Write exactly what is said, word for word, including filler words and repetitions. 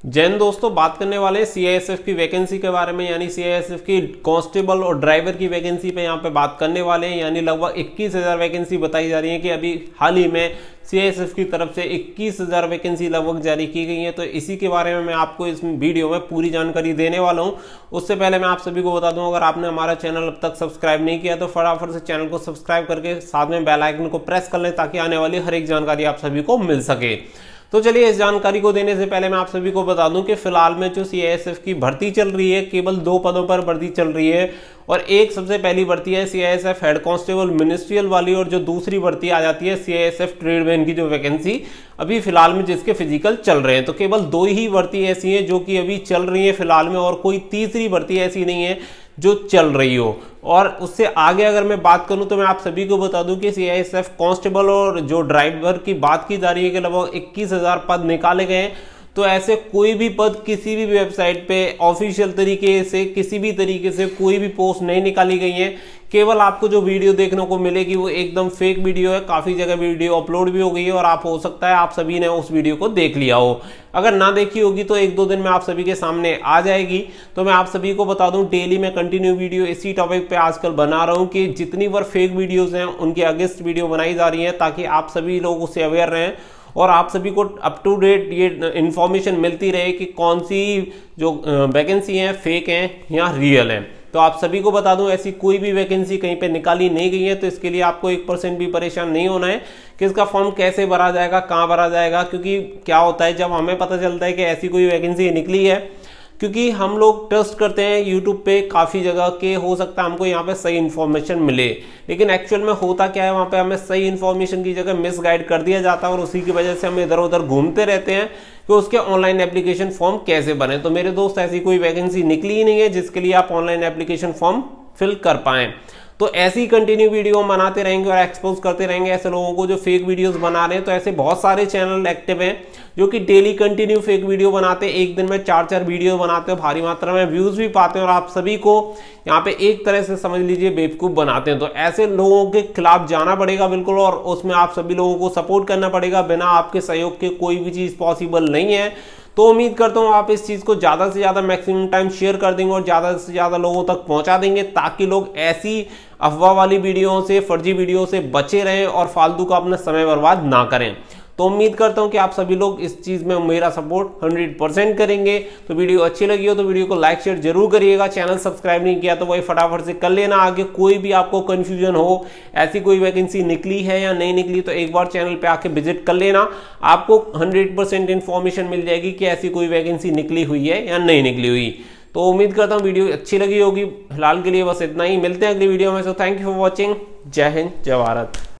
जैन दोस्तों, बात करने वाले हैं सीआईएसएफ की वैकेंसी के बारे में, यानी सीआईएसएफ की कांस्टेबल और ड्राइवर की वैकेंसी पे यहाँ पे बात करने वाले हैं। यानी लगभग इक्कीस हज़ार वैकेंसी बताई जा रही है कि अभी हाल ही में सीआईएसएफ की तरफ से इक्कीस हज़ार वैकेंसी लगभग जारी की गई है। तो इसी के बारे में मैं आपको इस वीडियो में पूरी जानकारी देने वाला हूँ। उससे पहले मैं आप सभी को बता दूं, अगर आपने हमारा चैनल अब तक सब्सक्राइब नहीं किया तो फटाफट से चैनल को सब्सक्राइब करके साथ में बेल आइकन को प्रेस कर लें, ताकि आने वाली हर एक जानकारी आप सभी को मिल सके। तो चलिए, इस जानकारी को देने से पहले मैं आप सभी को बता दूं कि फिलहाल में जो सीआईएसएफ की भर्ती चल रही है, केवल दो पदों पर भर्ती चल रही है। और एक सबसे पहली भर्ती है सीआईएसएफ हेड कांस्टेबल मिनिस्ट्रियल वाली, और जो दूसरी भर्ती आ जाती है सीआईएसएफ ट्रेडमैन की जो वैकेंसी अभी फिलहाल में जिसके फिजिकल चल रहे हैं। तो केवल दो ही भर्ती ऐसी है जो कि अभी चल रही है फिलहाल में, और कोई तीसरी भर्ती ऐसी नहीं है जो चल रही हो। और उससे आगे अगर मैं बात करूं तो मैं आप सभी को बता दूं कि सीआईएसएफ कांस्टेबल और जो ड्राइवर की बात की जा रही है कि लगभग इक्कीस हज़ार पद निकाले गए हैं। तो ऐसे कोई भी पद किसी भी वेबसाइट पे ऑफिशियल तरीके से किसी भी तरीके से कोई भी पोस्ट नहीं निकाली गई है। केवल आपको जो वीडियो देखने को मिलेगी वो एकदम फेक वीडियो है। काफी जगह वीडियो अपलोड भी हो गई है और आप हो सकता है आप सभी ने उस वीडियो को देख लिया हो। अगर ना देखी होगी तो एक दो दिन में आप सभी के सामने आ जाएगी। तो मैं आप सभी को बता दूं, डेली मैं कंटिन्यू वीडियो इसी टॉपिक पे आजकल बना रहा हूं कि जितनी बार फेक वीडियोज हैं उनके अगेंस्ट वीडियो बनाई जा रही है, ताकि आप सभी लोग उससे अवेयर रहें और आप सभी को अप टू डेट ये इंफॉर्मेशन मिलती रहे कि कौन सी जो वैकेंसी है फेक है या रियल है। तो आप सभी को बता दूं, ऐसी कोई भी वैकेंसी कहीं पे निकाली नहीं गई है। तो इसके लिए आपको एक परसेंट भी परेशान नहीं होना है कि इसका फॉर्म कैसे भरा जाएगा, कहाँ भरा जाएगा। क्योंकि क्या होता है, जब हमें पता चलता है कि ऐसी कोई वैकेंसी निकली है, क्योंकि हम लोग ट्रस्ट करते हैं यूट्यूब पे काफ़ी जगह के, हो सकता है हमको यहाँ पे सही इन्फॉर्मेशन मिले, लेकिन एक्चुअल में होता क्या है, वहाँ पे हमें सही इन्फॉर्मेशन की जगह मिसगाइड कर दिया जाता है और उसी की वजह से हम इधर उधर घूमते रहते हैं कि उसके ऑनलाइन एप्लीकेशन फॉर्म कैसे बने। तो मेरे दोस्त, ऐसी कोई वैकेंसी निकली ही नहीं है जिसके लिए आप ऑनलाइन एप्लीकेशन फॉर्म फिल कर पाएँ। तो ऐसी कंटिन्यू वीडियो हम बनाते रहेंगे और एक्सपोज करते रहेंगे ऐसे लोगों को जो फेक वीडियोस बना रहे हैं। तो ऐसे बहुत सारे चैनल एक्टिव हैं जो कि डेली कंटिन्यू फेक वीडियो बनाते हैं, एक दिन में चार चार वीडियो बनाते हैं, भारी मात्रा में व्यूज भी पाते हैं और आप सभी को यहाँ पे एक तरह से समझ लीजिए बेवकूफ बनाते हैं। तो ऐसे लोगों के खिलाफ जाना पड़ेगा बिल्कुल, और उसमें आप सभी लोगों को सपोर्ट करना पड़ेगा। बिना आपके सहयोग के कोई भी चीज पॉसिबल नहीं है। तो उम्मीद करता हूं आप इस चीज को ज्यादा से ज्यादा मैक्सिमम टाइम शेयर कर देंगे और ज्यादा से ज्यादा लोगों तक पहुंचा देंगे, ताकि लोग ऐसी अफवाह वाली वीडियो से, फर्जी वीडियो से बचे रहें और फालतू का अपना समय बर्बाद ना करें। तो उम्मीद करता हूं कि आप सभी लोग इस चीज में मेरा सपोर्ट हंड्रेड परसेंट करेंगे। तो वीडियो अच्छी लगी हो तो वीडियो को लाइक शेयर जरूर करिएगा। चैनल सब्सक्राइब नहीं किया तो वही फटाफट से कर लेना। आगे कोई भी आपको कंफ्यूजन हो, ऐसी कोई वैकेंसी निकली है या नहीं निकली, तो एक बार चैनल पे आके विजिट कर लेना। आपको हंड्रेड परसेंट इन्फॉर्मेशन मिल जाएगी कि ऐसी कोई वैकेंसी निकली हुई है या नहीं निकली हुई। तो उम्मीद करता हूँ वीडियो अच्छी लगी होगी। फिलहाल के लिए बस इतना ही, मिलते हैं अगली वीडियो में। So thank you for watching. जय हिंद, जय भारत।